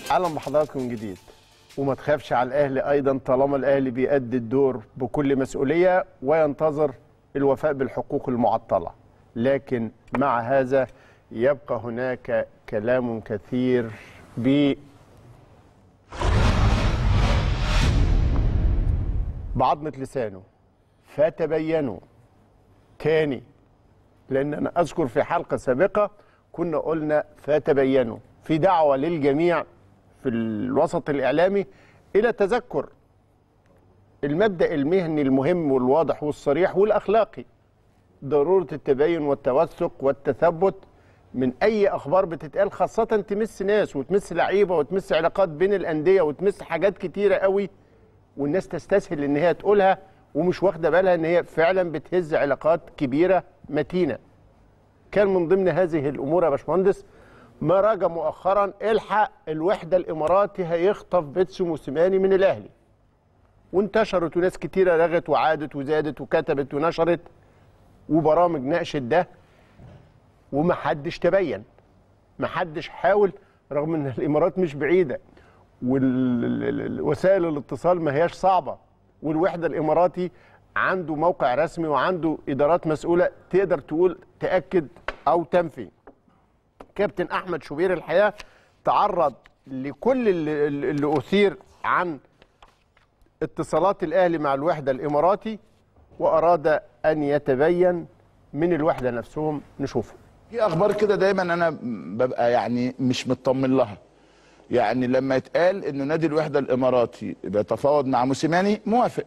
اهلا بحضراتكم من جديد. وما تخافش على الاهلي ايضا طالما الاهلي بيأدي الدور بكل مسؤوليه وينتظر الوفاء بالحقوق المعطله، لكن مع هذا يبقى هناك كلام كثير بعضمة لسانه. فتبينوا تاني، لان انا اذكر في حلقه سابقه كنا قلنا فتبينوا في دعوه للجميع في الوسط الإعلامي إلى تذكر المبدأ المهني المهم والواضح والصريح والأخلاقي، ضرورة التبين والتوثق والتثبت من أي أخبار بتتقال، خاصة تمس ناس وتمس لعيبة وتمس علاقات بين الأندية وتمس حاجات كتيرة قوي، والناس تستسهل إن هي تقولها ومش واخدة بالها إن هي فعلا بتهز علاقات كبيرة متينة. كان من ضمن هذه الأمور يا باشمهندس ما راجع مؤخرا الحق الوحده الاماراتي هيخطف بيتسو موسيماني من الاهلي، وانتشرت وناس كتيره رغت وعادت وزادت وكتبت ونشرت وبرامج ناقشت ده، ومحدش تبين، محدش حاول، رغم ان الامارات مش بعيده والوسائل الاتصال ما هياش صعبه، والوحده الاماراتي عنده موقع رسمي وعنده ادارات مسؤوله تقدر تقول تاكد او تنفي. كابتن احمد شوبير الحقيقه تعرض لكل اللي اثير عن اتصالات الاهلي مع الوحده الاماراتي واراد ان يتبين من الوحده نفسهم. نشوفه. في اخبار كده دايما انا ببقى يعني مش مطمن لها. يعني لما يتقال انه نادي الوحده الاماراتي بيتفاوض مع موسيماني موافق،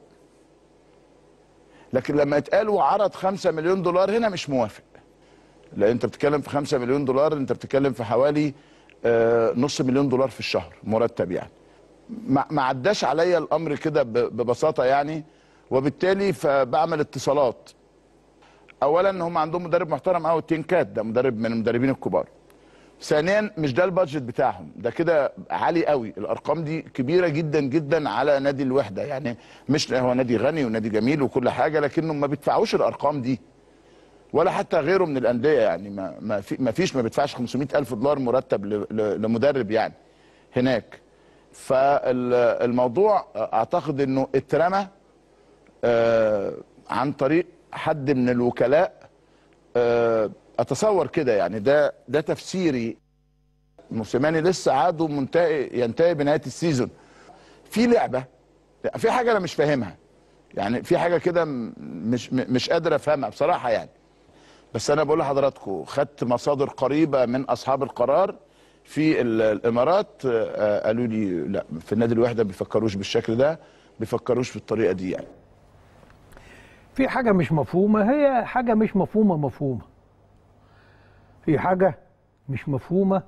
لكن لما يتقال وعرض 5 مليون دولار هنا مش موافق. لا، انت بتتكلم في 5 مليون دولار، انت بتتكلم في حوالي نص مليون دولار في الشهر مرتب. يعني ما عداش عليا الامر كده ببساطه يعني، وبالتالي فبعمل اتصالات. اولا هم عندهم مدرب محترم قوي، تينكات ده مدرب من المدربين الكبار. ثانيا مش ده البادجت بتاعهم، ده كده عالي قوي، الارقام دي كبيره جدا جدا على نادي الوحده. يعني مش هو نادي غني ونادي جميل وكل حاجه، لكنهم ما بيدفعوش الارقام دي ولا حتى غيره من الانديه. يعني ما بيدفعش 500,000 دولار مرتب لمدرب يعني هناك. فالموضوع اعتقد انه اترمى عن طريق حد من الوكلاء، اتصور كده يعني. ده تفسيري. موسيماني لسه عقده ينتهي بنهايه السيزون. في لعبه، في حاجه انا مش فاهمها يعني، في حاجه كده مش قادر افهمها بصراحه يعني. بس انا بقول لحضراتكم خدت مصادر قريبه من اصحاب القرار في الامارات، قالوا لي لا، في النادي الوحده ما بيفكروش بالشكل ده، ما بيفكروش بالطريقه دي يعني. في حاجه مش مفهومه، هي حاجه مش مفهومه. في حاجه مش مفهومه.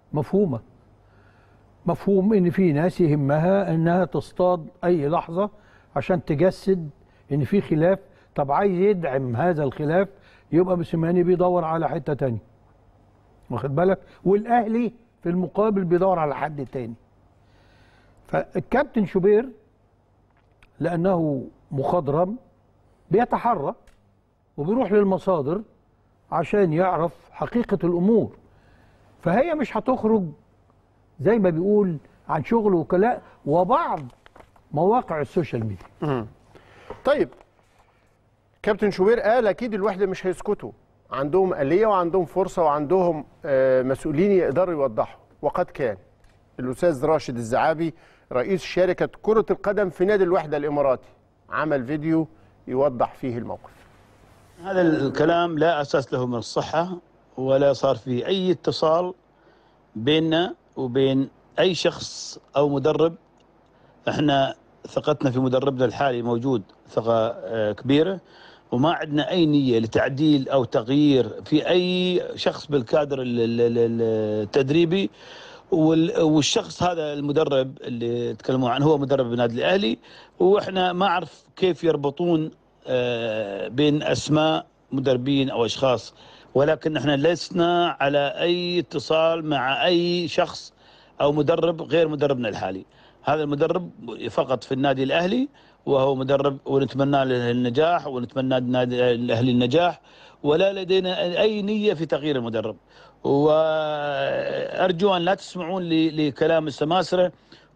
مفهوم ان في ناس يهمها انها تصطاد اي لحظه عشان تجسد ان في خلاف. طب عايز يدعم هذا الخلاف يبقى موسيماني بيدور على حته تاني، واخد بالك، والاهلي في المقابل بيدور على حد تاني. فالكابتن شوبير لانه مخضرم بيتحرى وبيروح للمصادر عشان يعرف حقيقه الامور، فهي مش هتخرج زي ما بيقول عن شغل وكلاء وبعض مواقع السوشيال ميديا. طيب كابتن شوبير قال اكيد الوحده مش هيسكتوا، عندهم آلية وعندهم فرصه وعندهم مسؤولين يقدروا يوضحوا. وقد كان الاستاذ راشد الزعابي رئيس شركه كره القدم في نادي الوحده الاماراتي عمل فيديو يوضح فيه الموقف. هذا الكلام لا اساس له من الصحه، ولا صار فيه اي اتصال بيننا وبين اي شخص او مدرب. احنا ثقتنا في مدربنا الحالي موجود ثقه كبيره، وما عندنا اي نيه لتعديل او تغيير في اي شخص بالكادر التدريبي. والشخص هذا المدرب اللي تكلموا عنه هو مدرب النادي الاهلي، واحنا ما اعرف كيف يربطون بين اسماء مدربين او اشخاص، ولكن احنا لسنا على اي اتصال مع اي شخص او مدرب غير مدربنا الحالي. هذا المدرب فقط في النادي الاهلي، وهو مدرب ونتمنى له النجاح ونتمنى النادي الاهلي النجاح، ولا لدينا اي نيه في تغيير المدرب. وأرجو أن لا تسمعون لكلام السماسرة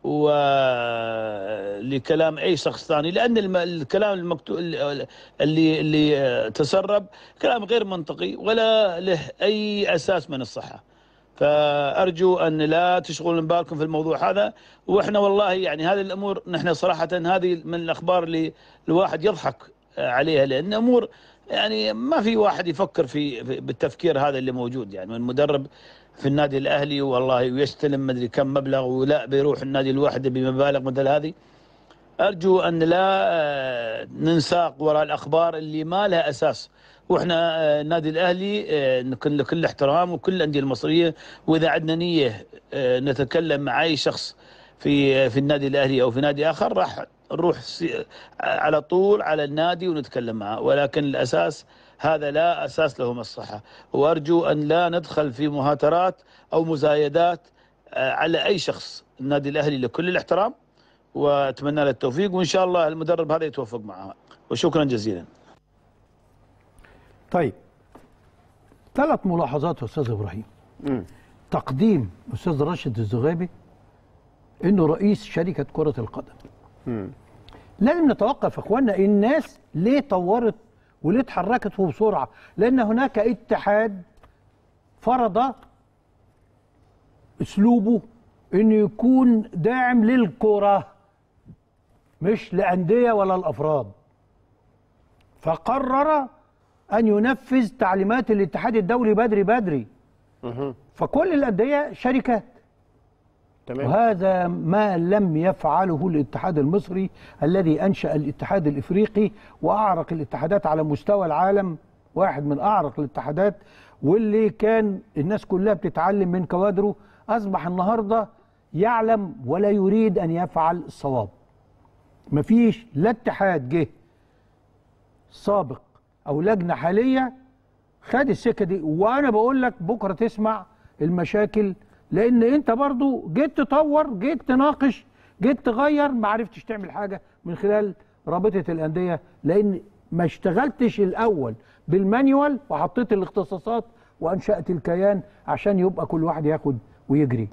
ولكلام أي شخص ثاني، لأن الكلام المكتوب اللي تسرب كلام غير منطقي ولا له أي أساس من الصحة. فأرجو أن لا تشغلون بالكم في الموضوع هذا. وإحنا والله يعني هذه الأمور نحن صراحة هذه من الأخبار اللي الواحد يضحك عليها، لأن أمور يعني ما في واحد يفكر بالتفكير هذا اللي موجود. يعني من مدرب في النادي الأهلي والله ويستلم مدري كم مبلغ ولا بيروح النادي الواحد بمبالغ مثل هذه. أرجو أن لا ننساق وراء الأخبار اللي ما لها أساس. واحنا النادي الاهلي نكن له كل احترام وكل الانديه المصريه، واذا عندنا نيه نتكلم مع اي شخص في النادي الاهلي او في نادي اخر راح نروح على طول على النادي ونتكلم معه، ولكن الاساس هذا لا اساس له من الصحه. وارجو ان لا ندخل في مهاترات او مزايدات على اي شخص. النادي الاهلي لكل الاحترام واتمنى له التوفيق، وان شاء الله المدرب هذا يتوفق معه، وشكرا جزيلا. طيب 3 ملاحظات يا استاذ ابراهيم. تقديم استاذ راشد الزغابي انه رئيس شركه كره القدم. لازم نتوقف يا اخوانا، الناس ليه طورت وليه اتحركت بسرعه؟ لان هناك اتحاد فرض اسلوبه انه يكون داعم للكره مش لانديه ولا الافراد، فقرر أن ينفذ تعليمات الاتحاد الدولي بدري. فكل الأندية شركات. تمام. وهذا ما لم يفعله الاتحاد المصري الذي أنشأ الاتحاد الإفريقي وأعرق الاتحادات على مستوى العالم، واحد من أعرق الاتحادات، واللي كان الناس كلها بتتعلم من كوادره. أصبح النهاردة يعلم ولا يريد أن يفعل الصواب. مفيش لا اتحاد جه سابق او لجنه حاليه خد السكه دي. وانا بقول لك بكره تسمع المشاكل، لان انت برضو جيت تطور، جيت تناقش، جيت تغير، ما عرفتش تعمل حاجه من خلال رابطه الانديه، لان ما اشتغلتش الاول بالمانيوال وحطيت الاختصاصات وانشات الكيان عشان يبقى كل واحد ياخد ويجري.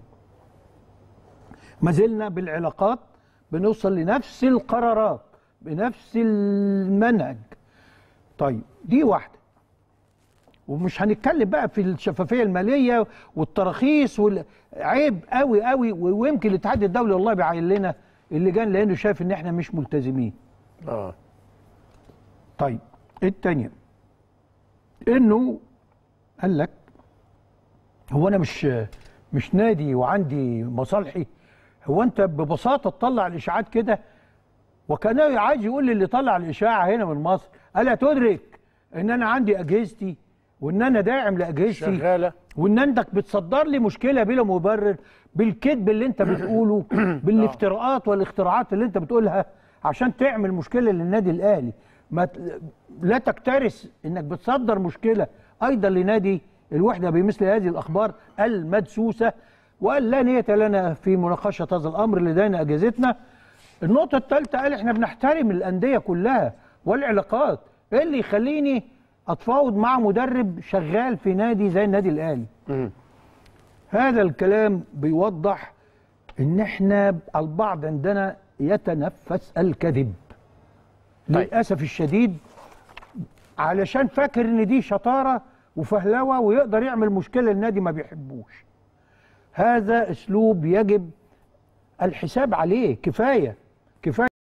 ما زلنا بالعلاقات بنوصل لنفس القرارات بنفس المنهج. طيب دي واحده. ومش هنتكلم بقى في الشفافيه الماليه والتراخيص عيب قوي قوي، ويمكن الاتحاد الدولي والله بيعين لنا اللجان لانه شايف ان احنا مش ملتزمين. طيب الثانيه انه قال لك هو انا مش نادي وعندي مصالحي؟ هو انت ببساطه تطلع الاشاعات كده وكان عايز يقول لي اللي طلع الاشاعه هنا من مصر الا تدرك ان انا عندي اجهزتي وان انا داعم لاجهزتي شغاله، وان انت بتصدر لي مشكله بلا مبرر بالكذب اللي انت بتقوله بالافتراءات والاختراعات اللي انت بتقولها عشان تعمل مشكله للنادي الاهلي. لا تكترث انك بتصدر مشكله ايضا لنادي الوحده بمثل هذه الاخبار المدسوسه. وقال لا نيه لنا في مناقشه هذا الامر لدينا اجهزتنا. النقطه الثالثه قال احنا بنحترم الانديه كلها والعلاقات. ايه اللي يخليني اتفاوض مع مدرب شغال في نادي زي النادي الاهلي؟ هذا الكلام بيوضح ان احنا البعض عندنا يتنفس الكذب. للاسف الشديد، علشان فاكر ان دي شطاره وفهلوه ويقدر يعمل مشكله النادي ما بيحبوش. هذا اسلوب يجب الحساب عليه. كفايه